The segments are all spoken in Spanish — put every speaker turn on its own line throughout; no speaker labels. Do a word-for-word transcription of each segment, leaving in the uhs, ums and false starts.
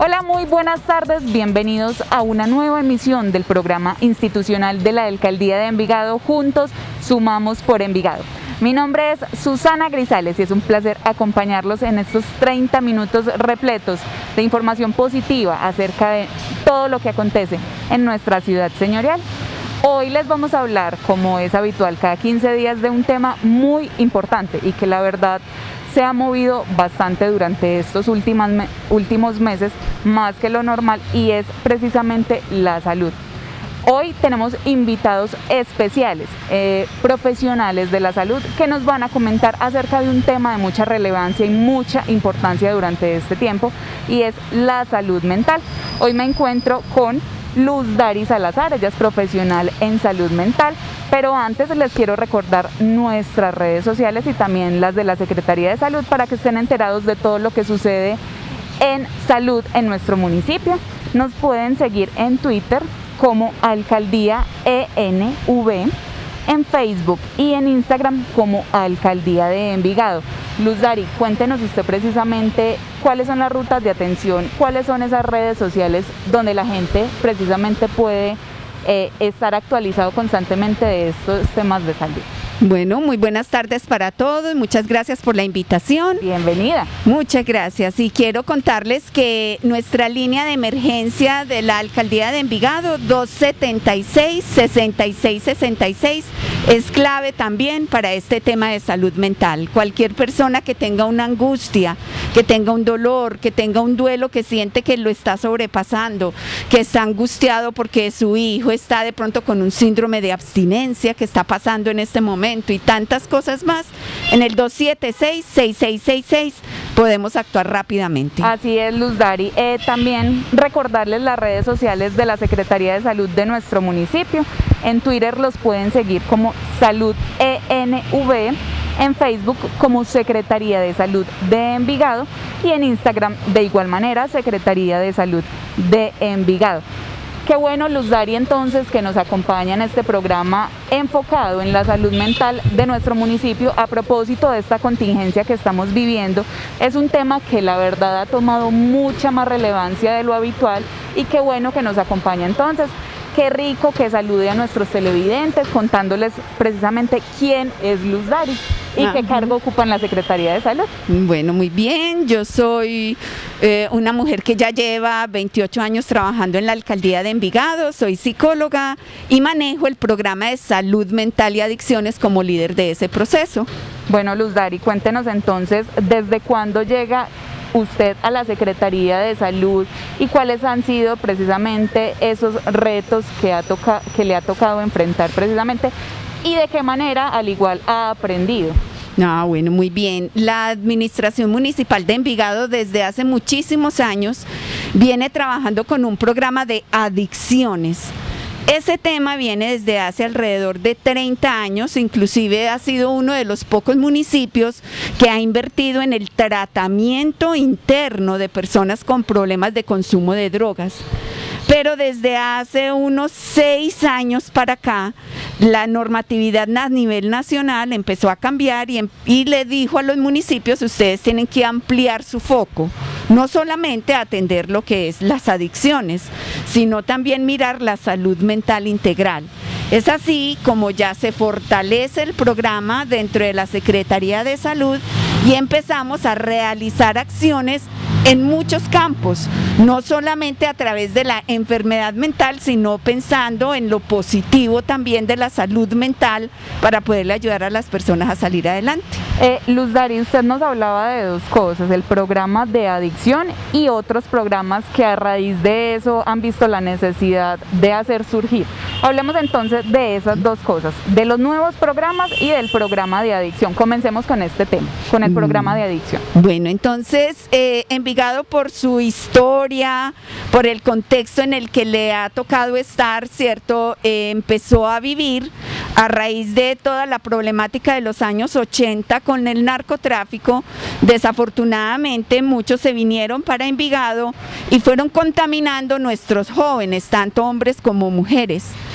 Hola, muy buenas tardes, bienvenidos a una nueva emisión del programa institucional de la Alcaldía de Envigado, Juntos Sumamos por Envigado. Mi nombre es Susana Grisales y es un placer acompañarlos en estos treinta minutos repletos de información positiva acerca de todo lo que acontece en nuestra ciudad señorial. Hoy les vamos a hablar, como es habitual, cada quince días de un tema muy importante y que la verdad se ha movido bastante durante estos últimos, últimos meses, más que lo normal, y es precisamente la salud. Hoy tenemos invitados especiales, eh, profesionales de la salud, que nos van a comentar acerca de un tema de mucha relevancia y mucha importancia durante este tiempo, y es la salud mental. Hoy me encuentro con Luz Dari Salazar, ella es profesional en salud mental, pero antes les quiero recordar nuestras redes sociales y también las de la Secretaría de Salud para que estén enterados de todo lo que sucede en salud en nuestro municipio. Nos pueden seguir en Twitter como Alcaldía E N V, en Facebook y en Instagram como Alcaldía de Envigado. Luz Dari, cuéntenos usted precisamente cuáles son las rutas de atención, cuáles son esas redes sociales donde la gente precisamente puede eh, estar actualizado constantemente de estos temas de salud.
Bueno, muy buenas tardes para todos, muchas gracias por la invitación.
Bienvenida.
Muchas gracias, y quiero contarles que nuestra línea de emergencia de la Alcaldía de Envigado, dos setenta y seis, sesenta y seis sesenta y seis, es clave también para este tema de salud mental. Cualquier persona que tenga una angustia, que tenga un dolor, que tenga un duelo, que siente que lo está sobrepasando, que está angustiado porque su hijo está de pronto con un síndrome de abstinencia que está pasando en este momento, y tantas cosas más, en el dos siete seis, seis seis seis seis podemos actuar rápidamente.
Así es, Luz Dari. Eh, también recordarles las redes sociales de la Secretaría de Salud de nuestro municipio. En Twitter los pueden seguir como Salud E N V, en Facebook como Secretaría de Salud de Envigado y en Instagram de igual manera Secretaría de Salud de Envigado. Qué bueno, Luz Dari, entonces, que nos acompaña en este programa enfocado en la salud mental de nuestro municipio a propósito de esta contingencia que estamos viviendo. Es un tema que la verdad ha tomado mucha más relevancia de lo habitual y qué bueno que nos acompaña entonces. Qué rico que salude a nuestros televidentes contándoles precisamente quién es Luz Dari y Ajá. qué cargo ocupa en la Secretaría de Salud.
Bueno, muy bien, yo soy eh, una mujer que ya lleva veintiocho años trabajando en la Alcaldía de Envigado, soy psicóloga y manejo el programa de salud mental y adicciones como líder de ese proceso.
Bueno, Luz Dari, cuéntenos entonces, ¿desde cuándo llega usted a la Secretaría de Salud y cuáles han sido precisamente esos retos que, ha toca, que le ha tocado enfrentar precisamente y de qué manera al igual ha aprendido?
Ah, bueno, muy bien. La Administración Municipal de Envigado desde hace muchísimos años viene trabajando con un programa de adicciones. Ese tema viene desde hace alrededor de treinta años, inclusive ha sido uno de los pocos municipios que ha invertido en el tratamiento interno de personas con problemas de consumo de drogas. Pero desde hace unos seis años para acá, la normatividad a nivel nacional empezó a cambiar y, y le dijo a los municipios: ustedes tienen que ampliar su foco, no solamente atender lo que es las adicciones, sino también mirar la salud mental integral. Es así como ya se fortalece el programa dentro de la Secretaría de Salud y empezamos a realizar acciones en muchos campos, no solamente a través de la enfermedad mental, sino pensando en lo positivo también de la salud mental para poderle ayudar a las personas a salir adelante.
Eh, Luz Dari, usted nos hablaba de dos cosas, el programa de adicción y otros programas que a raíz de eso han visto la necesidad de hacer surgir. Hablemos entonces de esas dos cosas, de los nuevos programas y del programa de adicción. Comencemos con este tema, con el programa de adicción.
Bueno, entonces, eh, Envigado, por su historia, por el contexto en el que le ha tocado estar, ¿cierto? Eh, empezó a vivir a raíz de toda la problemática de los años ochenta con el narcotráfico. Desafortunadamente muchos se vinieron para Envigado y fueron contaminando nuestros jóvenes, tanto hombres como mujeres.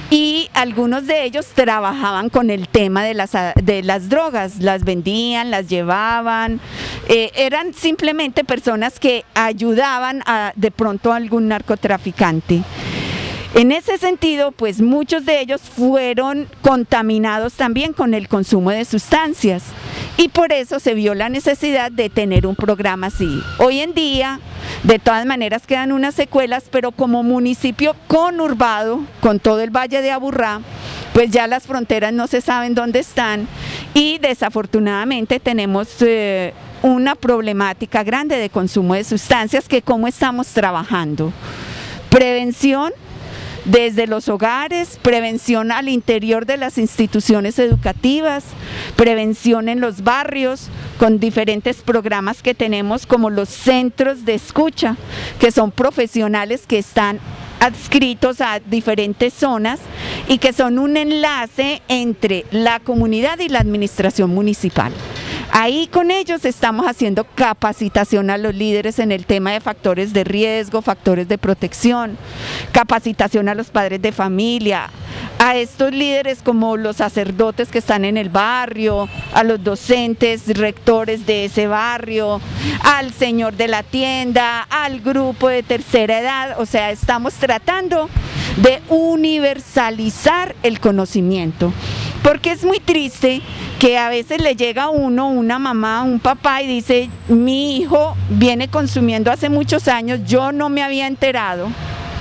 y algunos de ellos trabajaban con el tema de las, de las drogas, las vendían, las llevaban, eh, eran simplemente personas que ayudaban a de pronto a algún narcotraficante. En ese sentido, pues muchos de ellos fueron contaminados también con el consumo de sustancias y por eso se vio la necesidad de tener un programa así. Hoy en día, de todas maneras quedan unas secuelas, pero como municipio conurbado, con todo el Valle de Aburrá, pues ya las fronteras no se saben dónde están y desafortunadamente tenemos eh, una problemática grande de consumo de sustancias que cómo estamos trabajando. Prevención desde los hogares, prevención al interior de las instituciones educativas, prevención en los barrios, con diferentes programas que tenemos como los centros de escucha, que son profesionales que están adscritos a diferentes zonas y que son un enlace entre la comunidad y la administración municipal. Ahí con ellos estamos haciendo capacitación a los líderes en el tema de factores de riesgo, factores de protección, capacitación a los padres de familia, a estos líderes como los sacerdotes que están en el barrio, a los docentes, rectores de ese barrio, al señor de la tienda, al grupo de tercera edad, o sea, estamos tratando de universalizar el conocimiento. Porque es muy triste que a veces le llega a uno una mamá, un papá y dice, mi hijo viene consumiendo hace muchos años, yo no me había enterado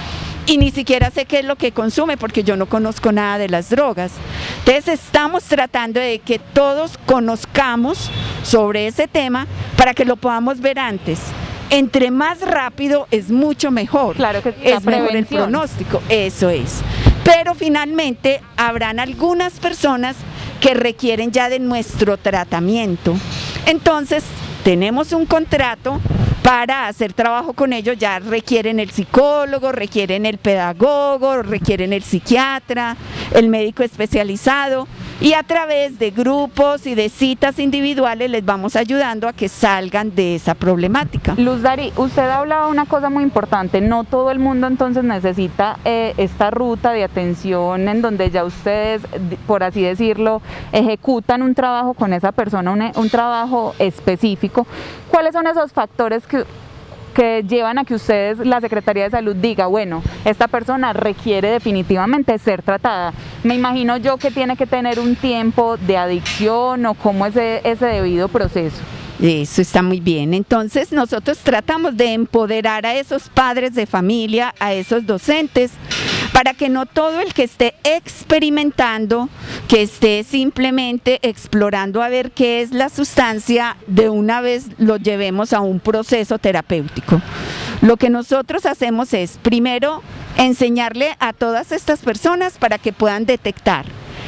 y ni siquiera sé qué es lo que consume porque yo no conozco nada de las drogas. Entonces estamos tratando de que todos conozcamos sobre ese tema para que lo podamos ver antes. Entre más rápido es mucho mejor,
claro que
es mejor el pronóstico, eso es. Pero finalmente habrán algunas personas que requieren ya de nuestro tratamiento. Entonces tenemos un contrato para hacer trabajo con ellos, ya requieren el psicólogo, requieren el pedagogo, requieren el psiquiatra, el médico especializado y a través de grupos y de citas individuales les vamos ayudando a que salgan de esa problemática.
Luz Dari, usted hablaba una cosa muy importante, no todo el mundo entonces necesita eh, esta ruta de atención en donde ya ustedes, por así decirlo, ejecutan un trabajo con esa persona, un, un trabajo específico. ¿Cuáles son esos factores que que llevan a que ustedes, la Secretaría de Salud, diga, bueno, esta persona requiere definitivamente ser tratada? Me imagino yo que tiene que tener un tiempo de adicción o cómo es ese, ese debido proceso.
Eso está muy bien. Entonces nosotros tratamos de empoderar a esos padres de familia, a esos docentes, para que no todo el que esté experimentando, que esté simplemente explorando a ver qué es la sustancia, de una vez lo llevemos a un proceso terapéutico. Lo que nosotros hacemos es, primero, enseñarle a todas estas personas para que puedan detectar.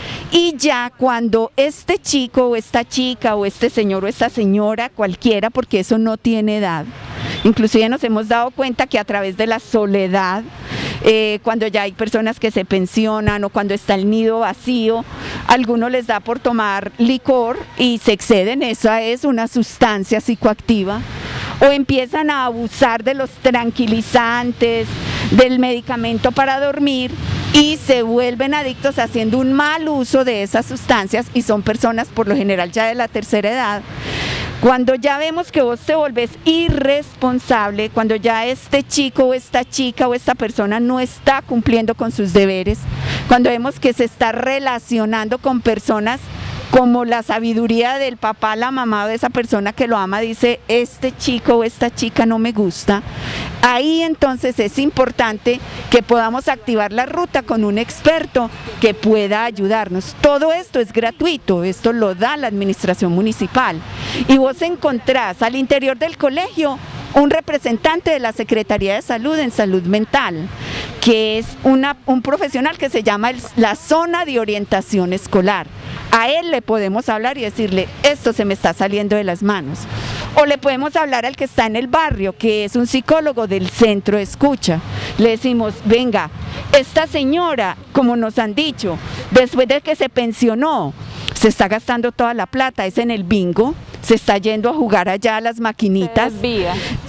Y ya cuando este chico o esta chica o este señor o esta señora, cualquiera, porque eso no tiene edad, inclusive nos hemos dado cuenta que a través de la soledad, eh, cuando ya hay personas que se pensionan o cuando está el nido vacío, a algunos les da por tomar licor y se exceden, esa es una sustancia psicoactiva, o empiezan a abusar de los tranquilizantes, del medicamento para dormir y se vuelven adictos haciendo un mal uso de esas sustancias y son personas por lo general ya de la tercera edad. Cuando ya vemos que vos te volvés irresponsable, cuando ya este chico o esta chica o esta persona no está cumpliendo con sus deberes, cuando vemos que se está relacionando con personas como la sabiduría del papá, la mamá de esa persona que lo ama dice, este chico o esta chica no me gusta, ahí entonces es importante que podamos activar la ruta con un experto que pueda ayudarnos. Todo esto es gratuito, esto lo da la administración municipal y vos encontrás al interior del colegio un representante de la Secretaría de Salud en Salud Mental, que es una, un profesional que se llama el, la Zona de Orientación Escolar. A él le podemos hablar y decirle, esto se me está saliendo de las manos. O le podemos hablar al que está en el barrio, que es un psicólogo del centro de escucha. Le decimos, venga, esta señora, como nos han dicho, después de que se pensionó, se está gastando toda la plata, es en el bingo, se está yendo a jugar allá a las maquinitas,
se desvía.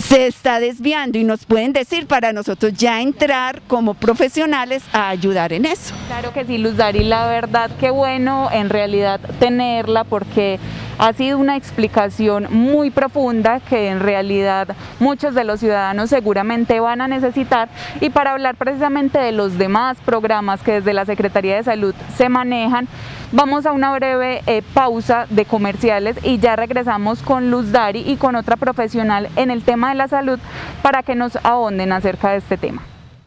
se está desviando y nos pueden decir para nosotros ya entrar como profesionales a ayudar en eso.
Claro que sí, Luz Dari, la verdad que bueno en realidad tenerla, porque ha sido una explicación muy profunda que en realidad muchos de los ciudadanos seguramente van a necesitar. Y para hablar precisamente de los demás programas que desde la Secretaría de Salud se manejan, vamos a una breve eh, pausa de comerciales y ya regresamos con Luz Dari y con otra profesional en el tema de la salud para que nos ahonden acerca de este tema.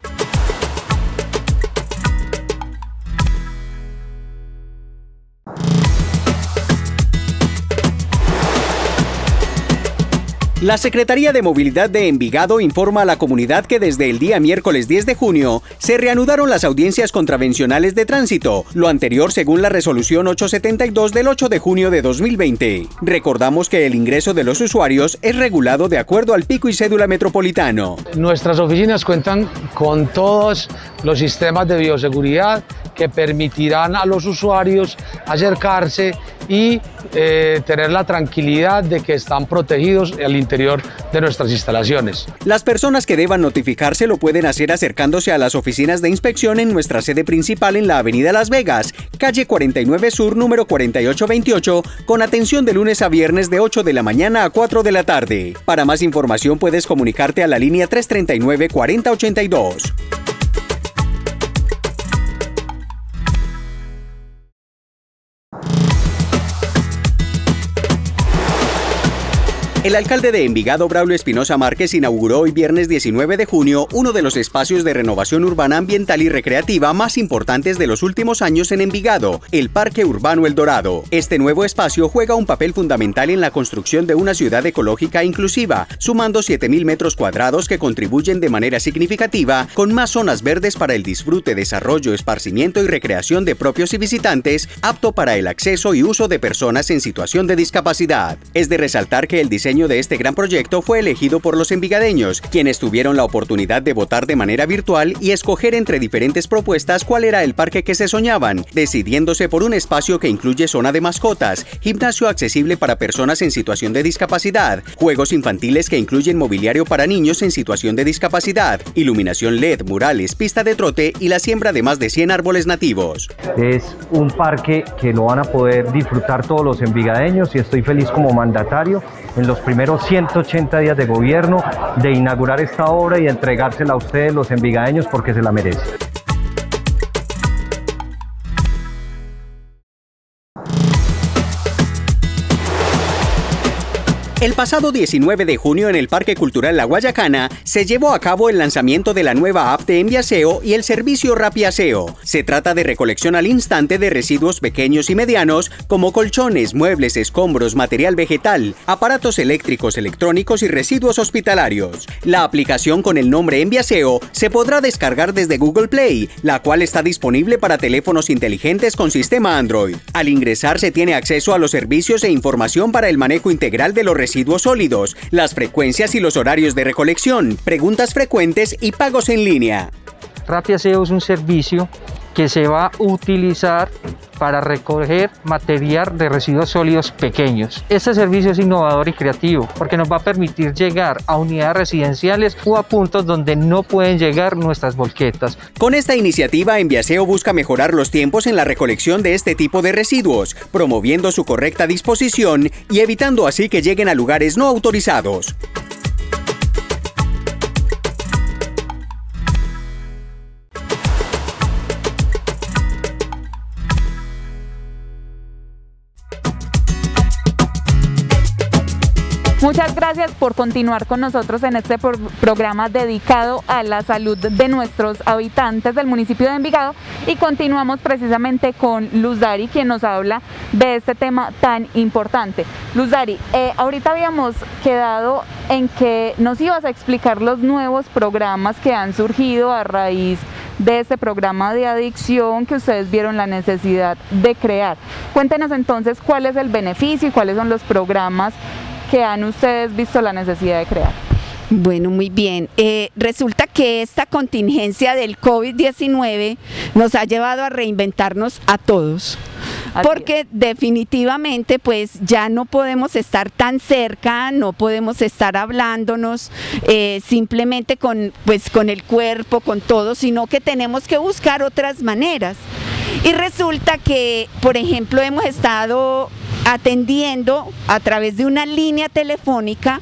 La Secretaría de Movilidad de Envigado informa a la comunidad que desde el día miércoles diez de junio se reanudaron las audiencias contravencionales de tránsito, lo anterior según la resolución ochocientos setenta y dos del ocho de junio de dos mil veinte. Recordamos que el ingreso de los usuarios es regulado de acuerdo al pico y cédula metropolitano.
Nuestras oficinas cuentan con todos los sistemas de bioseguridad que permitirán a los usuarios acercarse y eh, tener la tranquilidad de que están protegidos al interior de nuestras instalaciones.
Las personas que deban notificarse lo pueden hacer acercándose a las oficinas de inspección en nuestra sede principal en la avenida Las Vegas, calle cuarenta y nueve Sur, número cuarenta y ocho veintiocho, con atención de lunes a viernes de ocho de la mañana a cuatro de la tarde. Para más información puedes comunicarte a la línea tres treinta y nueve, cuarenta ochenta y dos. El alcalde de Envigado, Braulio Espinosa Márquez, inauguró hoy viernes diecinueve de junio uno de los espacios de renovación urbana, ambiental y recreativa más importantes de los últimos años en Envigado, el Parque Urbano El Dorado. Este nuevo espacio juega un papel fundamental en la construcción de una ciudad ecológica e inclusiva, sumando siete mil metros cuadrados que contribuyen de manera significativa con más zonas verdes para el disfrute, desarrollo, esparcimiento y recreación de propios y visitantes, apto para el acceso y uso de personas en situación de discapacidad. Es de resaltar que el diseño de este gran proyecto fue elegido por los envigadeños, quienes tuvieron la oportunidad de votar de manera virtual y escoger entre diferentes propuestas cuál era el parque que se soñaban, decidiéndose por un espacio que incluye zona de mascotas, gimnasio accesible para personas en situación de discapacidad, juegos infantiles que incluyen mobiliario para niños en situación de discapacidad, iluminación L E D, murales, pista de trote y la siembra de más de cien árboles nativos.
Es un parque que lo van a poder disfrutar todos los envigadeños y estoy feliz como mandatario en los primeros ciento ochenta días de gobierno de inaugurar esta obra y entregársela a ustedes los envigadeños porque se la merecen.
El pasado diecinueve de junio en el Parque Cultural La Guayacana se llevó a cabo el lanzamiento de la nueva app de Enviaseo y el servicio Rapiaseo. Se trata de recolección al instante de residuos pequeños y medianos como colchones, muebles, escombros, material vegetal, aparatos eléctricos, electrónicos y residuos hospitalarios. La aplicación con el nombre Enviaseo se podrá descargar desde Google Play, la cual está disponible para teléfonos inteligentes con sistema Android. Al ingresar se tiene acceso a los servicios e información para el manejo integral de los residuos residuos sólidos, las frecuencias y los horarios de recolección, preguntas frecuentes y pagos en línea.
Rapiaseo es un servicio que se va a utilizar para recoger material de residuos sólidos pequeños. Este servicio es innovador y creativo porque nos va a permitir llegar a unidades residenciales o a puntos donde no pueden llegar nuestras volquetas.
Con esta iniciativa, Enviaseo busca mejorar los tiempos en la recolección de este tipo de residuos, promoviendo su correcta disposición y evitando así que lleguen a lugares no autorizados.
Muchas gracias por continuar con nosotros en este pro programa dedicado a la salud de nuestros habitantes del municipio de Envigado, y continuamos precisamente con Luz Dari, quien nos habla de este tema tan importante. Luz Dari, eh, ahorita habíamos quedado en que nos ibas a explicar los nuevos programas que han surgido a raíz de este programa de adicción que ustedes vieron la necesidad de crear. Cuéntenos entonces cuál es el beneficio y cuáles son los programas que han ustedes visto la necesidad de crear.
Bueno, muy bien. Eh, resulta que esta contingencia del COVID diecinueve nos ha llevado a reinventarnos a todos,
Así
porque
es.
definitivamente pues ya no podemos estar tan cerca, no podemos estar hablándonos eh, simplemente con, pues, con el cuerpo, con todo, sino que tenemos que buscar otras maneras. Y resulta que, por ejemplo, hemos estado atendiendo a través de una línea telefónica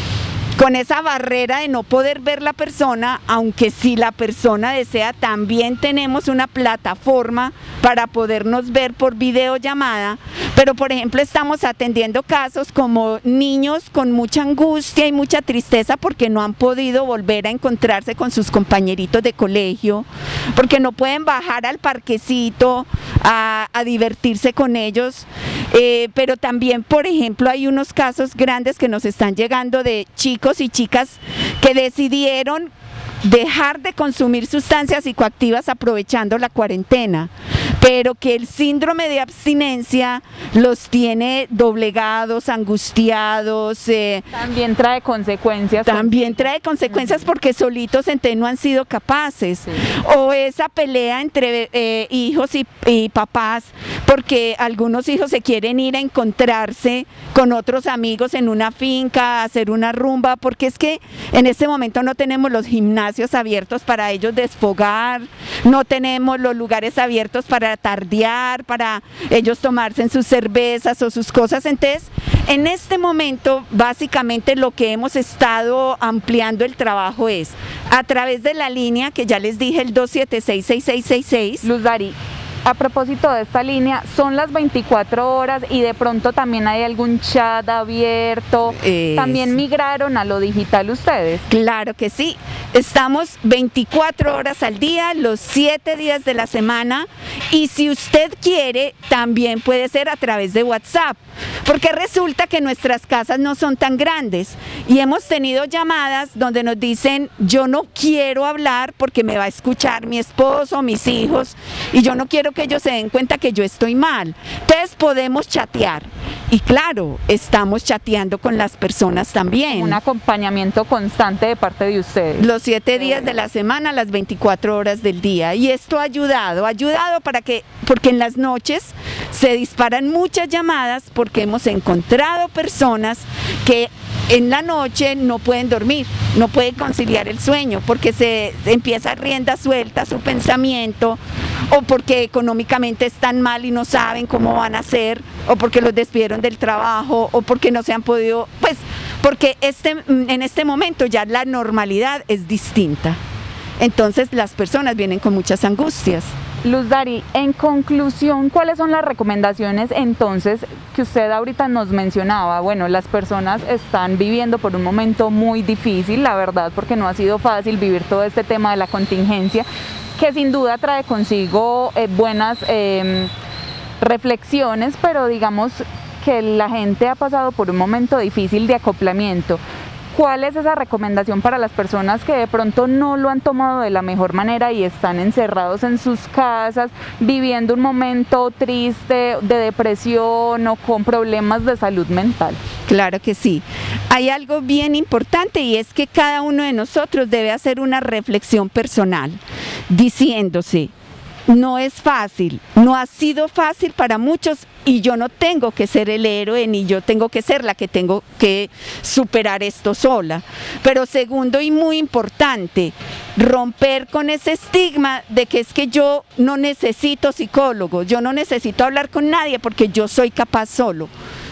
con esa barrera de no poder ver la persona, aunque si la persona desea, también tenemos una plataforma para podernos ver por videollamada, pero por ejemplo estamos atendiendo casos como niños con mucha angustia y mucha tristeza porque no han podido volver a encontrarse con sus compañeritos de colegio, porque no pueden bajar al parquecito a, a divertirse con ellos, eh, pero también por ejemplo hay unos casos grandes que nos están llegando de chicos y chicas que decidieron dejar de consumir sustancias psicoactivas aprovechando la cuarentena, pero que el síndrome de abstinencia los tiene doblegados, angustiados. Eh,
también trae consecuencias.
También trae consecuencias porque solitos entonces no han sido capaces. Sí. O esa pelea entre eh, hijos y, y papás, porque algunos hijos se quieren ir a encontrarse con otros amigos en una finca, a hacer una rumba, porque es que en este momento no tenemos los gimnasios abiertos para ellos desfogar, no tenemos los lugares abiertos para tardear, para ellos tomarse en sus cervezas o sus cosas. Entonces, en este momento, básicamente lo que hemos estado ampliando el trabajo es a través de la línea que ya les dije, el dos siete seis, seis seis seis seis.
Luz Dari, a propósito de esta línea, son las veinticuatro horas y de pronto también hay algún chat abierto. Es... ¿También migraron a lo digital ustedes?
Claro que sí, estamos veinticuatro horas al día, los siete días de la semana, y si usted quiere, también puede ser a través de WhatsApp, porque resulta que nuestras casas no son tan grandes y hemos tenido llamadas donde nos dicen, yo no quiero hablar porque me va a escuchar mi esposo, mis hijos, y yo no quiero que ellos se den cuenta que yo estoy mal. Entonces podemos chatear y claro, estamos chateando con las personas también.
Un acompañamiento constante de parte de ustedes.
Los siete días de la semana, las veinticuatro horas del día, y esto ha ayudado, ha ayudado para que, porque en las noches se disparan muchas llamadas porque hemos encontrado personas que en la noche no pueden dormir, no pueden conciliar el sueño porque se empieza rienda suelta su pensamiento, o porque económicamente están mal y no saben cómo van a hacer, o porque los despidieron del trabajo, o porque no se han podido, pues porque este, en este momento ya la normalidad es distinta. Entonces las personas vienen con muchas angustias.
Luz Dari, en conclusión, ¿cuáles son las recomendaciones entonces que usted ahorita nos mencionaba? Bueno, las personas están viviendo por un momento muy difícil, la verdad, porque no ha sido fácil vivir todo este tema de la contingencia, que sin duda trae consigo eh, buenas eh, reflexiones, pero digamos que la gente ha pasado por un momento difícil de acoplamiento. ¿Cuál es esa recomendación para las personas que de pronto no lo han tomado de la mejor manera y están encerrados en sus casas, viviendo un momento triste de depresión o con problemas de salud mental?
Claro que sí. Hay algo bien importante y es que cada uno de nosotros debe hacer una reflexión personal, diciéndose, no es fácil, no ha sido fácil para muchos y yo no tengo que ser el héroe ni yo tengo que ser la que tengo que superar esto sola. Pero segundo y muy importante, romper con ese estigma de que es que yo no necesito psicólogo, yo no necesito hablar con nadie porque yo soy capaz solo.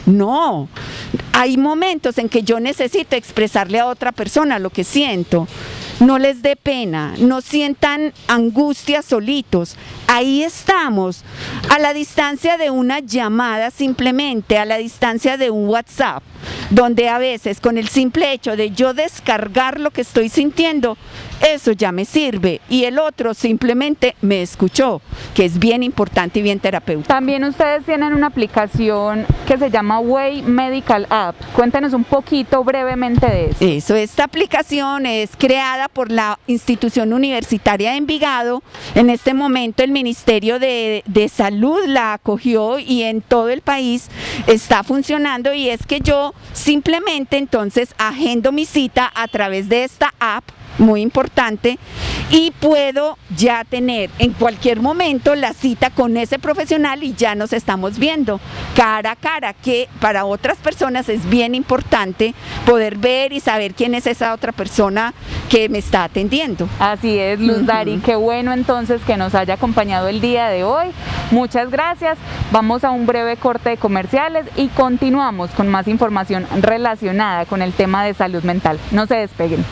No, hay momentos en que yo necesito expresarle a otra persona lo que siento. No les dé pena, no sientan angustia solitos. Ahí estamos, a la distancia de una llamada simplemente, a la distancia de un WhatsApp, donde a veces con el simple hecho de yo descargar lo que estoy sintiendo, eso ya me sirve y el otro simplemente me escuchó, que es bien importante y bien terapéutico.
También ustedes tienen una aplicación que se llama Way Medical App. Cuéntenos un poquito brevemente de eso.
Eso, esta aplicación es creada por la institución universitaria de Envigado. En este momento el Ministerio de, de Salud la acogió y en todo el país está funcionando, y es que yo simplemente entonces agendo mi cita a través de esta app, muy importante, y puedo ya tener en cualquier momento la cita con ese profesional y ya nos estamos viendo cara a cara, que para otras personas es bien importante poder ver y saber quién es esa otra persona que me está atendiendo.
Así es, Luz Dari, uh-huh. Qué bueno entonces que nos haya acompañado el día de hoy. Muchas gracias. Vamos a un breve corte de comerciales y continuamos con más información relacionada con el tema de salud mental. No se despeguen.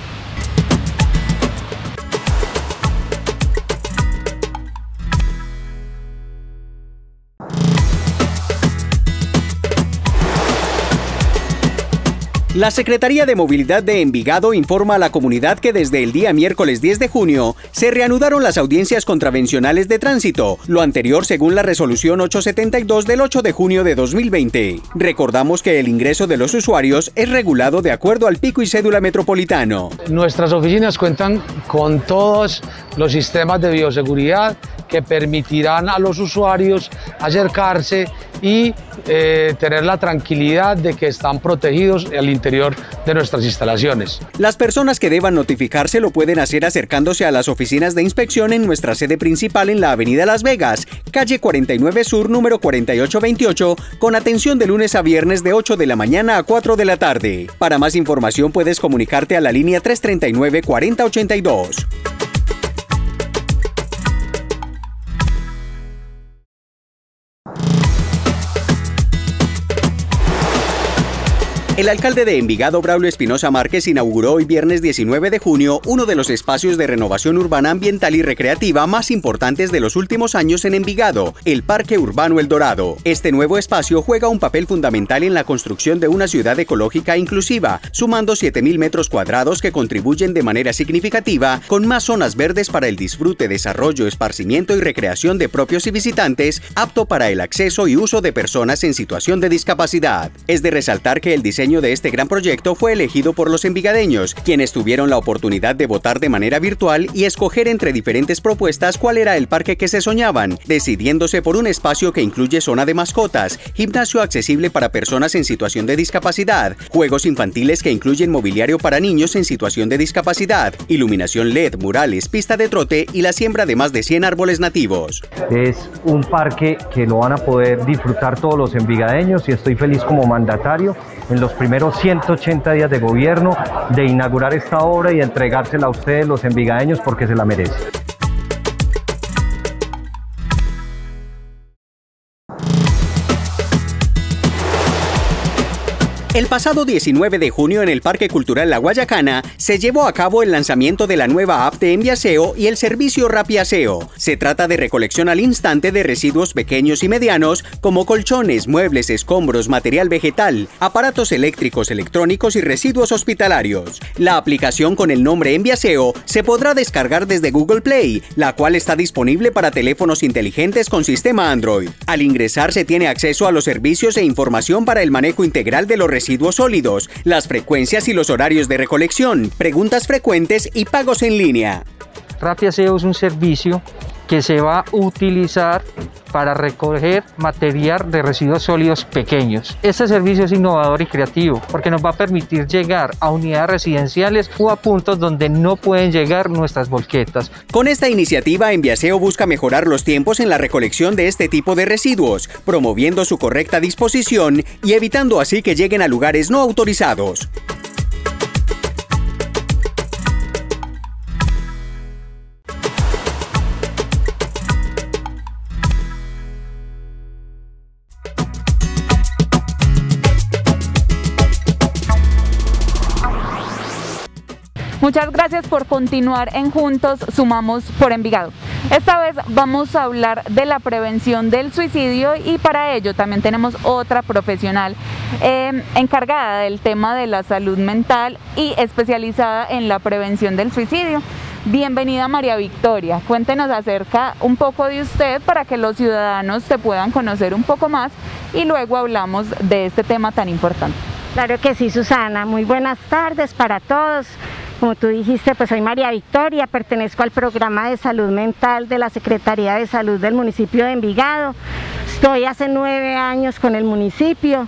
La Secretaría de Movilidad de Envigado informa a la comunidad que desde el día miércoles diez de junio se reanudaron las audiencias contravencionales de tránsito, lo anterior según la resolución ochocientos setenta y dos del ocho de junio de dos mil veinte. Recordamos que el ingreso de los usuarios es regulado de acuerdo al pico y cédula metropolitano.
Nuestras oficinas cuentan con todos los sistemas de bioseguridad que permitirán a los usuarios acercarse y eh, tener la tranquilidad de que están protegidos al interior de nuestras instalaciones.
Las personas que deban notificarse lo pueden hacer acercándose a las oficinas de inspección en nuestra sede principal en la avenida Las Vegas, calle cuarenta y nueve Sur, número cuarenta y ocho veintiocho, con atención de lunes a viernes de ocho de la mañana a cuatro de la tarde. Para más información puedes comunicarte a la línea tres treinta y nueve, cuarenta ochenta y dos. El alcalde de Envigado, Braulio Espinosa Márquez, inauguró hoy viernes diecinueve de junio uno de los espacios de renovación urbana, ambiental y recreativa más importantes de los últimos años en Envigado, el Parque Urbano El Dorado. Este nuevo espacio juega un papel fundamental en la construcción de una ciudad ecológica e inclusiva, sumando siete mil metros cuadrados que contribuyen de manera significativa con más zonas verdes para el disfrute, desarrollo, esparcimiento y recreación de propios y visitantes, apto para el acceso y uso de personas en situación de discapacidad. Es de resaltar que el diseño de este gran proyecto fue elegido por los envigadeños, quienes tuvieron la oportunidad de votar de manera virtual y escoger entre diferentes propuestas cuál era el parque que se soñaban, decidiéndose por un espacio que incluye zona de mascotas, gimnasio accesible para personas en situación de discapacidad, juegos infantiles que incluyen mobiliario para niños en situación de discapacidad, iluminación L E D, murales, pista de trote y la siembra de más de cien árboles nativos.
Es un parque que lo van a poder disfrutar todos los envigadeños y estoy feliz como mandatario en los primeros ciento ochenta días de gobierno de inaugurar esta obra y entregársela a ustedes los envigadeños porque se la merecen.
El pasado diecinueve de junio en el Parque Cultural La Guayacana se llevó a cabo el lanzamiento de la nueva app de Enviaseo y el servicio Rapiaseo. Se trata de recolección al instante de residuos pequeños y medianos como colchones, muebles, escombros, material vegetal, aparatos eléctricos, electrónicos y residuos hospitalarios. La aplicación con el nombre Enviaseo se podrá descargar desde Google Play, la cual está disponible para teléfonos inteligentes con sistema Android. Al ingresar se tiene acceso a los servicios e información para el manejo integral de los residuos residuos sólidos, las frecuencias y los horarios de recolección, preguntas frecuentes y pagos en línea.
Rapiaseo es un servicio que se va a utilizar para recoger material de residuos sólidos pequeños. Este servicio es innovador y creativo porque nos va a permitir llegar a unidades residenciales o a puntos donde no pueden llegar nuestras volquetas.
Con esta iniciativa, Enviaseo busca mejorar los tiempos en la recolección de este tipo de residuos, promoviendo su correcta disposición y evitando así que lleguen a lugares no autorizados.
Muchas gracias por continuar en Juntos Sumamos por Envigado. Esta vez vamos a hablar de la prevención del suicidio y para ello también tenemos otra profesional eh, encargada del tema de la salud mental y especializada en la prevención del suicidio. Bienvenida María Victoria, cuéntenos acerca un poco de usted para que los ciudadanos te puedan conocer un poco más y luego hablamos de este tema tan importante.
Claro que sí, Susana, muy buenas tardes para todos. Como tú dijiste, pues soy María Victoria, pertenezco al programa de salud mental de la Secretaría de Salud del municipio de Envigado. Estoy hace nueve años con el municipio.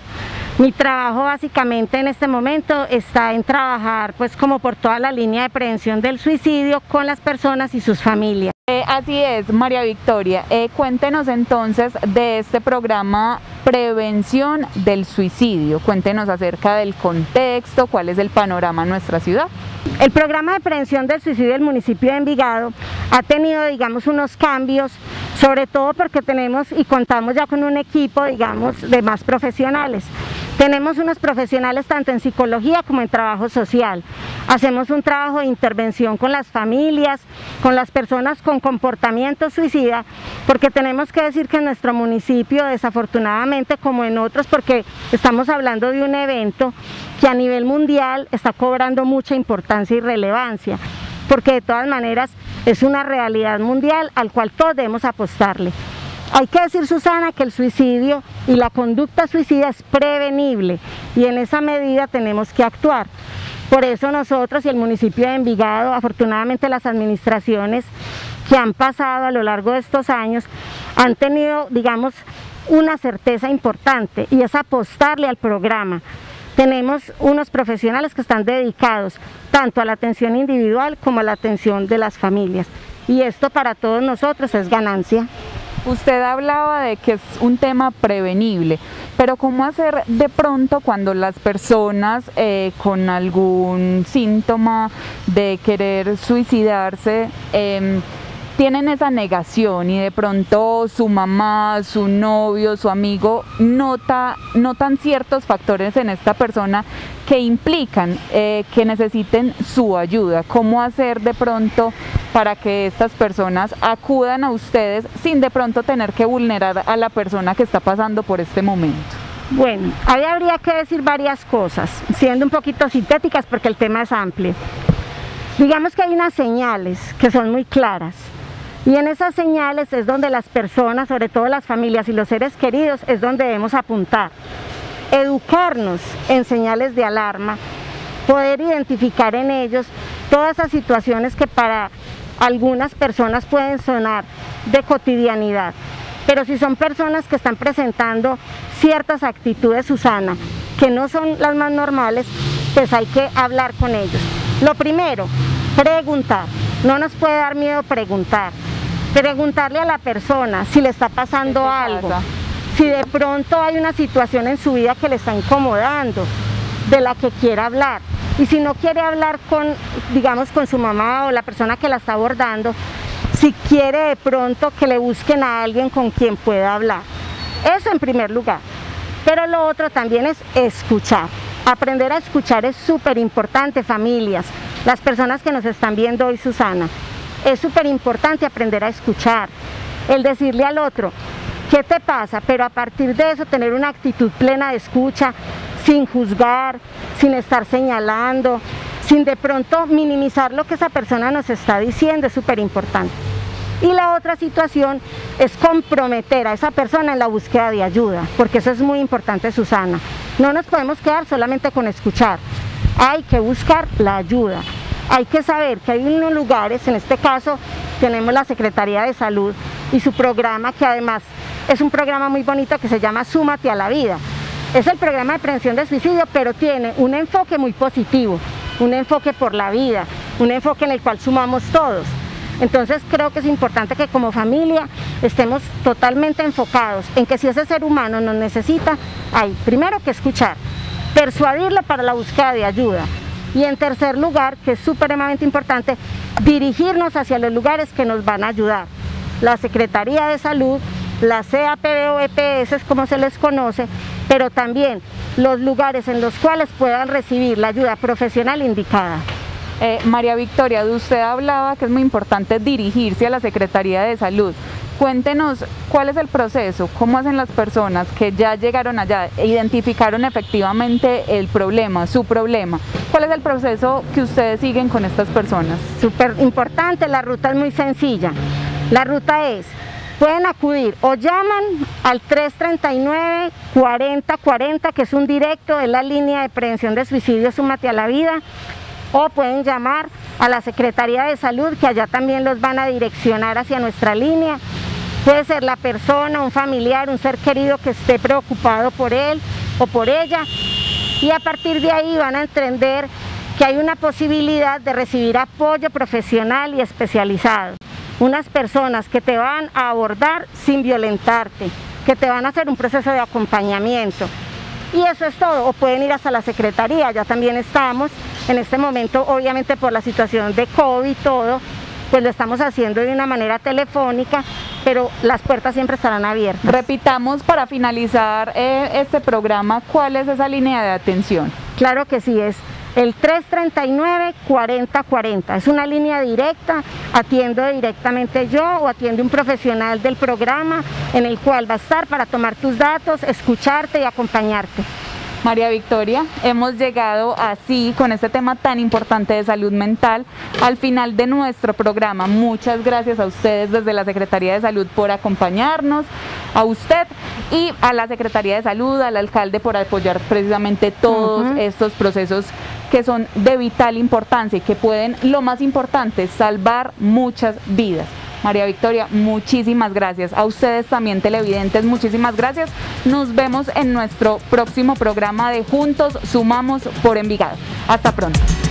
Mi trabajo básicamente en este momento está en trabajar pues como por toda la línea de prevención del suicidio con las personas y sus familias.
Eh, así es, María Victoria. Eh, cuéntenos entonces de este programa Prevención del Suicidio. Cuéntenos acerca del contexto, cuál es el panorama en nuestra ciudad.
El programa de prevención del suicidio del municipio de Envigado ha tenido, digamos, unos cambios, sobre todo porque tenemos y contamos ya con un equipo, digamos, de más profesionales. Tenemos unos profesionales tanto en psicología como en trabajo social. Hacemos un trabajo de intervención con las familias, con las personas con comportamiento suicida, porque tenemos que decir que en nuestro municipio, desafortunadamente, como en otros, porque estamos hablando de un evento que a nivel mundial está cobrando mucha importancia y relevancia, porque de todas maneras es una realidad mundial al cual todos debemos apostarle. Hay que decir, Susana, que el suicidio y la conducta suicida es prevenible y en esa medida tenemos que actuar. Por eso nosotros y el municipio de Envigado, afortunadamente las administraciones que han pasado a lo largo de estos años han tenido, digamos, una certeza importante y es apostarle al programa. Tenemos unos profesionales que están dedicados tanto a la atención individual como a la atención de las familias y esto para todos nosotros es ganancia.
Usted hablaba de que es un tema prevenible, pero ¿cómo hacer de pronto cuando las personas eh, con algún síntoma de querer suicidarse eh, tienen esa negación y de pronto su mamá, su novio, su amigo nota, notan ciertos factores en esta persona que implican eh, que necesiten su ayuda? ¿Cómo hacer de pronto para que estas personas acudan a ustedes sin de pronto tener que vulnerar a la persona que está pasando por este momento?
Bueno, ahí habría que decir varias cosas, siendo un poquito sintéticas porque el tema es amplio. Digamos que hay unas señales que son muy claras y en esas señales es donde las personas, sobre todo las familias y los seres queridos, es donde debemos apuntar. Educarnos en señales de alarma, poder identificar en ellos todas esas situaciones que para algunas personas pueden sonar de cotidianidad, pero si son personas que están presentando ciertas actitudes, Susana, que no son las más normales, pues hay que hablar con ellos. Lo primero, preguntar. No nos puede dar miedo preguntar. Preguntarle a la persona si le está pasando algo, si de pronto hay una situación en su vida que le está incomodando, de la que quiera hablar. Y si no quiere hablar con, digamos, con su mamá o la persona que la está abordando, si quiere de pronto que le busquen a alguien con quien pueda hablar. Eso en primer lugar. Pero lo otro también es escuchar. Aprender a escuchar es súper importante, familias, las personas que nos están viendo hoy, Susana. Es súper importante aprender a escuchar, el decirle al otro, ¿qué te pasa? Pero a partir de eso tener una actitud plena de escucha, sin juzgar, sin estar señalando, sin de pronto minimizar lo que esa persona nos está diciendo, es súper importante. Y la otra situación es comprometer a esa persona en la búsqueda de ayuda, porque eso es muy importante, Susana. No nos podemos quedar solamente con escuchar, hay que buscar la ayuda. Hay que saber que hay unos lugares, en este caso tenemos la Secretaría de Salud y su programa, que además es un programa muy bonito que se llama Súmate a la Vida. Es el programa de prevención de suicidio, pero tiene un enfoque muy positivo, un enfoque por la vida, un enfoque en el cual sumamos todos. Entonces creo que es importante que como familia estemos totalmente enfocados en que si ese ser humano nos necesita, hay primero que escuchar, persuadirlo para la búsqueda de ayuda. Y en tercer lugar, que es supremamente importante, dirigirnos hacia los lugares que nos van a ayudar. La Secretaría de Salud, la C A P B o E P S, como se les conoce, pero también los lugares en los cuales puedan recibir la ayuda profesional indicada.
Eh, María Victoria, usted hablaba que es muy importante dirigirse a la Secretaría de Salud. Cuéntenos cuál es el proceso, cómo hacen las personas que ya llegaron allá, identificaron efectivamente el problema, su problema. ¿Cuál es el proceso que ustedes siguen con estas personas?
Súper importante, la ruta es muy sencilla. La ruta es, pueden acudir o llaman al tres treinta y nueve, cuarenta cuarenta, que es un directo, es la línea de prevención de suicidio Súmate a la Vida, o pueden llamar a la Secretaría de Salud, que allá también los van a direccionar hacia nuestra línea. Puede ser la persona, un familiar, un ser querido que esté preocupado por él, o por ella, y a partir de ahí van a entender que hay una posibilidad de recibir apoyo profesional y especializado. Unas personas que te van a abordar sin violentarte, que te van a hacer un proceso de acompañamiento. Y eso es todo, o pueden ir hasta la secretaría, ya también estamos, en este momento obviamente por la situación de COVID y todo, pues lo estamos haciendo de una manera telefónica, pero las puertas siempre estarán abiertas.
Repitamos para finalizar eh, este programa, ¿cuál es esa línea de atención?
Claro que sí, es el tres treinta y nueve, cuarenta cuarenta, es una línea directa, atiendo directamente yo o atiende un profesional del programa en el cual va a estar para tomar tus datos, escucharte y acompañarte.
María Victoria, hemos llegado así, con este tema tan importante de salud mental, al final de nuestro programa. Muchas gracias a ustedes desde la Secretaría de Salud por acompañarnos, a usted y a la Secretaría de Salud, al alcalde por apoyar precisamente todos uh-huh. estos procesos que son de vital importancia y que pueden, lo más importante, salvar muchas vidas. María Victoria, muchísimas gracias. A ustedes también, televidentes, muchísimas gracias. Nos vemos en nuestro próximo programa de Juntos Sumamos por Envigado. Hasta pronto.